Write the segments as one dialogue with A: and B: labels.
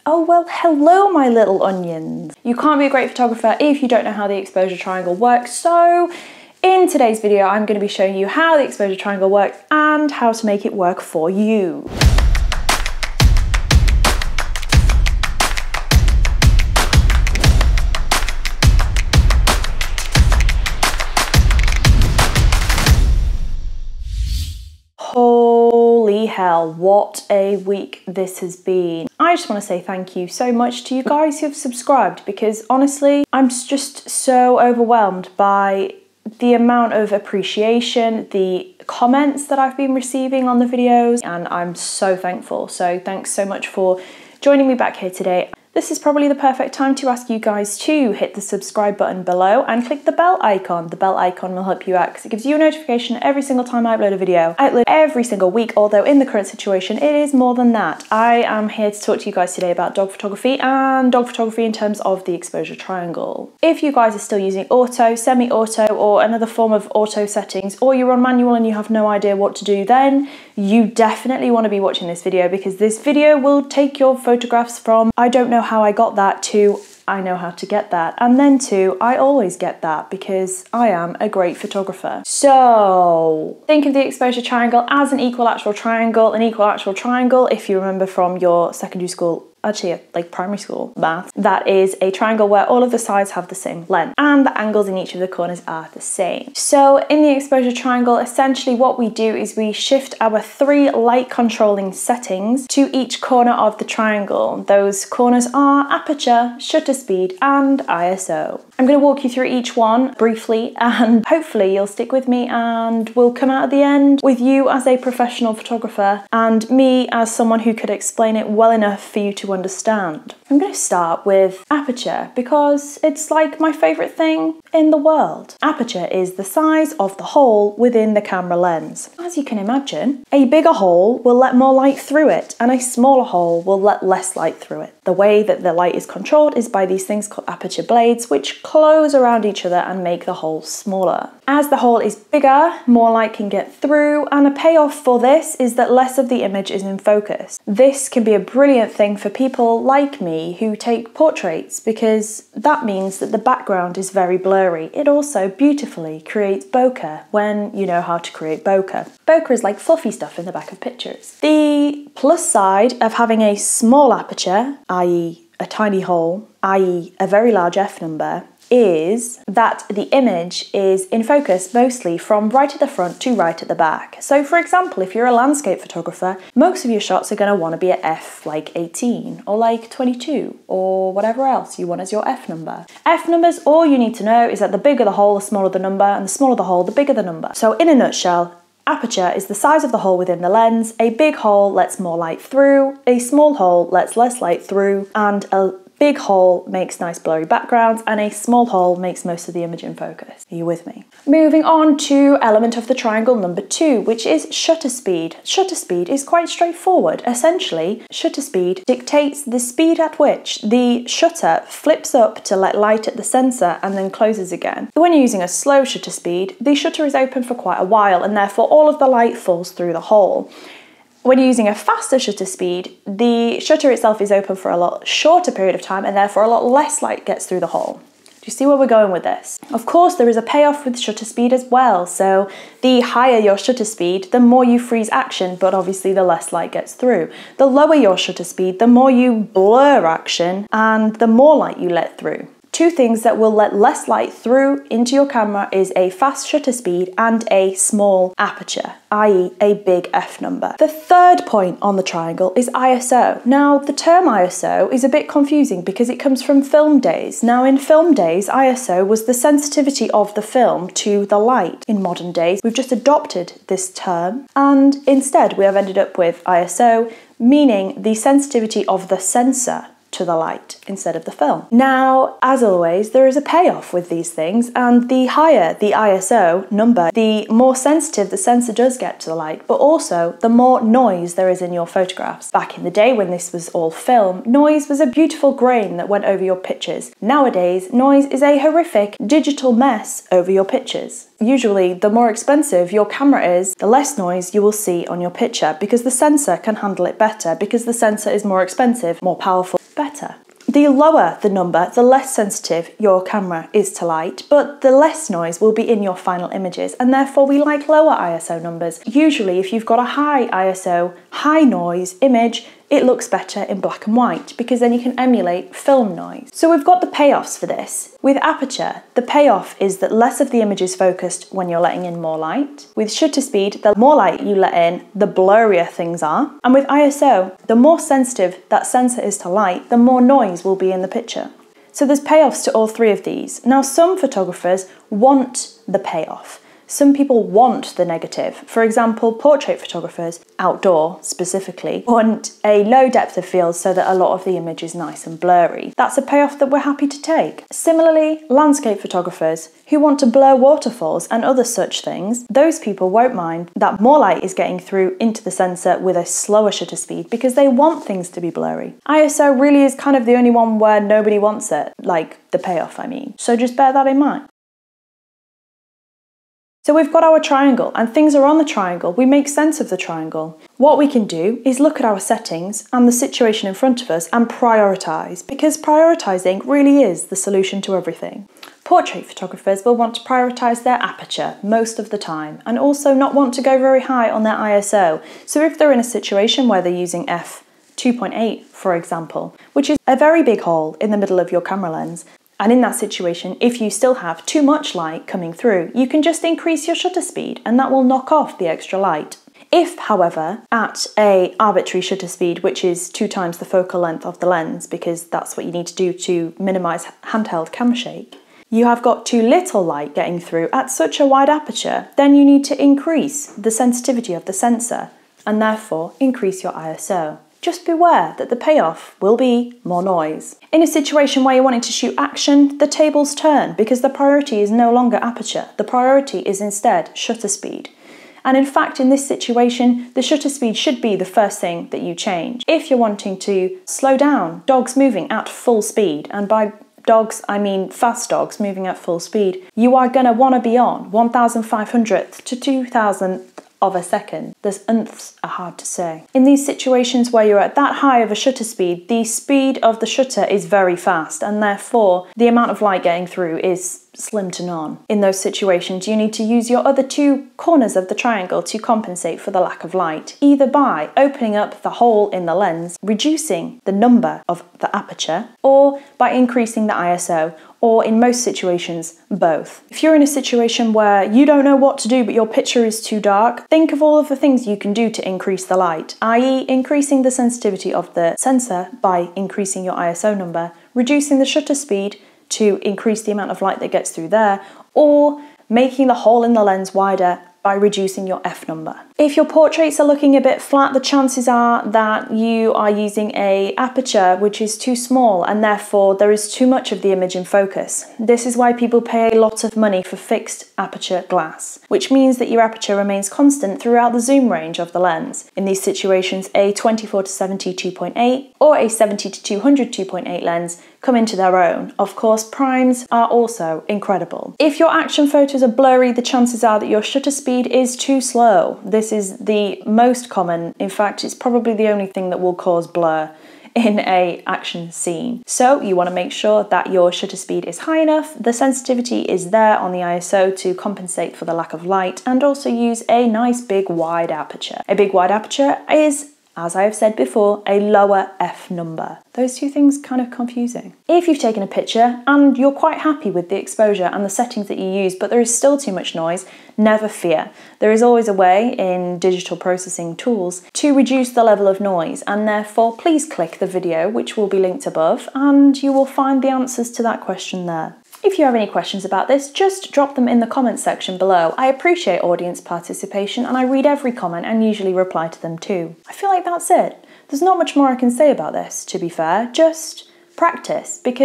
A: Oh well, hello my little onions. You can't be a great photographer if you don't know how the exposure triangle works, so in today's video I'm going to be showing you how the exposure triangle works and how to make it work for you. Holy hell, what a week this has been. I just want to say thank you so much to you guys who have subscribed, because honestly, I'm just so overwhelmed by the amount of appreciation, the comments that I've been receiving on the videos, and I'm so thankful. So thanks so much for joining me back here today. This is probably the perfect time to ask you guys to hit the subscribe button below and click the bell icon. The bell icon will help you out because it gives you a notification every single time I upload a video. I upload every single week, although in the current situation it is more than that. I am here to talk to you guys today about dog photography and dog photography in terms of the exposure triangle. If you guys are still using auto, semi-auto or another form of auto settings, or you're on manual and you have no idea what to do, then you definitely want to be watching this video, because this video will take your photographs from I don't know how I got that to I know how to get that, and then to I always get that because I am a great photographer. So think of the exposure triangle as an equilateral triangle. An equilateral triangle, if you remember from your secondary school, actually like primary school math, that is a triangle where all of the sides have the same length and the angles in each of the corners are the same. So in the exposure triangle, essentially what we do is we shift our 3 light controlling settings to each corner of the triangle. Those corners are aperture, shutter speed and ISO. I'm going to walk you through each one briefly, and hopefully you'll stick with me and we'll come out at the end with you as a professional photographer and me as someone who could explain it well enough for you to understand. I'm going to start with aperture because it's like my favourite thing in the world. Aperture is the size of the hole within the camera lens. As you can imagine, a bigger hole will let more light through it and a smaller hole will let less light through it. The way that the light is controlled is by these things called aperture blades, which close around each other and make the hole smaller. As the hole is bigger, more light can get through, and a payoff for this is that less of the image is in focus. This can be a brilliant thing for people like me who take portraits, because that means that the background is very blurry. It also beautifully creates bokeh when you know how to create bokeh. Bokeh is like fluffy stuff in the back of pictures. The plus side of having a small aperture, i.e. a tiny hole, i.e. a very large f-number, is that the image is in focus mostly from right at the front to right at the back. So for example, if you're a landscape photographer, most of your shots are going to want to be at f like 18 or like 22 or whatever else you want as your f number. F numbers, all you need to know is that the bigger the hole, the smaller the number, and the smaller the hole, the bigger the number. So in a nutshell, aperture is the size of the hole within the lens. A big hole lets more light through, a small hole lets less light through, and a big hole makes nice blurry backgrounds, and a small hole makes most of the image in focus. Are you with me? Moving on to element of the triangle number 2, which is shutter speed. Shutter speed is quite straightforward. Essentially, shutter speed dictates the speed at which the shutter flips up to let light at the sensor and then closes again. When you're using a slow shutter speed, the shutter is open for quite a while and therefore all of the light falls through the hole. When you're using a faster shutter speed, the shutter itself is open for a lot shorter period of time and therefore a lot less light gets through the hole. Do you see where we're going with this? Of course, there is a payoff with shutter speed as well. So the higher your shutter speed, the more you freeze action, but obviously the less light gets through. The lower your shutter speed, the more you blur action and the more light you let through. 2 things that will let less light through into your camera is a fast shutter speed and a small aperture, i.e. a big f number. The third point on the triangle is ISO. Now, the term ISO is a bit confusing because it comes from film days. Now, in film days, ISO was the sensitivity of the film to the light. In modern days, we've just adopted this term, and instead we have ended up with ISO, meaning the sensitivity of the sensor to the light instead of the film. Now, as always, there is a payoff with these things, and the higher the ISO number, the more sensitive the sensor does get to the light, but also the more noise there is in your photographs. Back in the day when this was all film, noise was a beautiful grain that went over your pictures. Nowadays, noise is a horrific digital mess over your pictures. Usually, the more expensive your camera is, the less noise you will see on your picture, because the sensor can handle it better, because the sensor is more expensive, more powerful. better. The lower the number, the less sensitive your camera is to light, but the less noise will be in your final images, and therefore we like lower ISO numbers. Usually if you've got a high ISO, high noise image, it looks better in black and white because then you can emulate film noise. So we've got the payoffs for this. With aperture, the payoff is that less of the image is focused when you're letting in more light. With shutter speed, the more light you let in, the blurrier things are. And with ISO, the more sensitive that sensor is to light, the more noise will be in the picture. So there's payoffs to all three of these. Now some photographers want the payoff. Some people want the negative. For example, portrait photographers, outdoor specifically, want a low depth of field so that a lot of the image is nice and blurry. That's a payoff that we're happy to take. Similarly, landscape photographers who want to blur waterfalls and other such things, those people won't mind that more light is getting through into the sensor with a slower shutter speed because they want things to be blurry. ISO really is kind of the only one where nobody wants it, like the payoff, I mean. So just bear that in mind. So we've got our triangle and things are on the triangle. We make sense of the triangle. What we can do is look at our settings and the situation in front of us and prioritise, because prioritising really is the solution to everything. Portrait photographers will want to prioritise their aperture most of the time and also not want to go very high on their ISO. So if they're in a situation where they're using f2.8, for example, which is a very big hole in the middle of your camera lens, and in that situation, if you still have too much light coming through, you can just increase your shutter speed and that will knock off the extra light. If, however, at an arbitrary shutter speed, which is 2 times the focal length of the lens, because that's what you need to do to minimise handheld camera shake, you have got too little light getting through at such a wide aperture, then you need to increase the sensitivity of the sensor and therefore increase your ISO. Just beware that the payoff will be more noise. In a situation where you're wanting to shoot action, the tables turn because the priority is no longer aperture. The priority is instead shutter speed. And in fact, in this situation, the shutter speed should be the first thing that you change. If you're wanting to slow down dogs moving at full speed, and by dogs I mean fast dogs moving at full speed, you are going to want to be on 1,500th to 2,000th of a second. Those nths are hard to say. In these situations where you're at that high of a shutter speed, the speed of the shutter is very fast and therefore the amount of light getting through is slim to none. In those situations, you need to use your other 2 corners of the triangle to compensate for the lack of light, either by opening up the hole in the lens, reducing the number of the aperture, or by increasing the ISO, or in most situations, both. If you're in a situation where you don't know what to do but your picture is too dark, think of all of the things you can do to increase the light, i.e. increasing the sensitivity of the sensor by increasing your ISO number, reducing the shutter speed to increase the amount of light that gets through there, or making the hole in the lens wider by reducing your f number. If your portraits are looking a bit flat, the chances are that you are using an aperture which is too small and therefore there is too much of the image in focus. This is why people pay a lot of money for fixed aperture glass, which means that your aperture remains constant throughout the zoom range of the lens. In these situations, a 24-70 2.8 or a 70-200 2.8 lens come into their own. Of course, primes are also incredible. If your action photos are blurry, the chances are that your shutter speed is too slow. This is the most common, in fact, it's probably the only thing that will cause blur in an action scene. So you want to make sure that your shutter speed is high enough, the sensitivity is there on the ISO to compensate for the lack of light, and also use a nice big wide aperture. A big wide aperture is, as I have said before, a lower f number. Those 2 things kind of confusing. If you've taken a picture and you're quite happy with the exposure and the settings that you use, but there is still too much noise, never fear. There is always a way in digital processing tools to reduce the level of noise, and therefore please click the video which will be linked above and you will find the answers to that question there. If you have any questions about this, just drop them in the comments section below. I appreciate audience participation and I read every comment and usually reply to them too. I feel like that's it. There's not much more I can say about this, to be fair. Just practice, because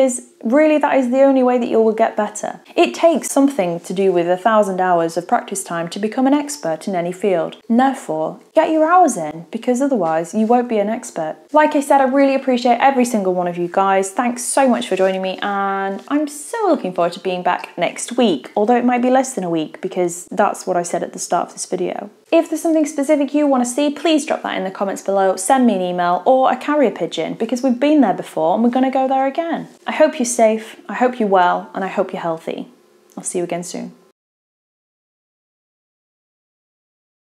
A: Really, that is the only way that you will get better. It takes something to do with 1,000 hours of practice time to become an expert in any field. And therefore, get your hours in, because otherwise you won't be an expert. Like I said, I really appreciate every single one of you guys. Thanks so much for joining me, and I'm so looking forward to being back next week, although it might be less than a week because that's what I said at the start of this video. If there's something specific you want to see, please drop that in the comments below, send me an email or a carrier pigeon, because we've been there before and we're going to go there again. I hope you're safe, I hope you're well, and I hope you're healthy. I'll see you again soon.